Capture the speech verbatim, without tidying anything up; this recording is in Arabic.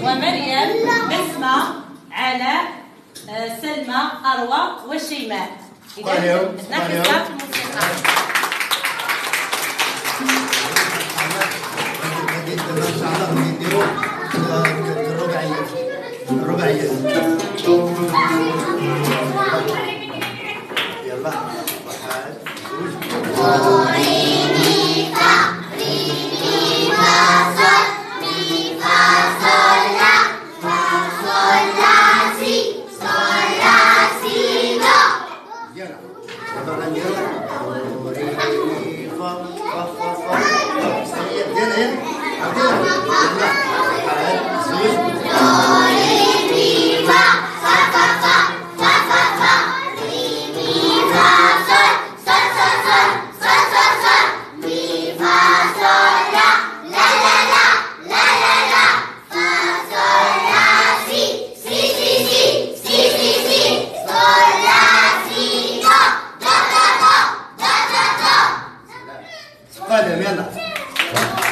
ومريم بسمة علاء سلمى أروى وشيماء. إذا نحن في الموسيقى. ان شاء الله نديروا الرباعيات الرباعيات يلا واحد جوج ري مي فا ري مي فا صول مي فا صول لا فا صول لا سي صول لا سي دو. يلا يلا غنديروا ري مي فا فا فا فا صحيح ديال قادم يلا.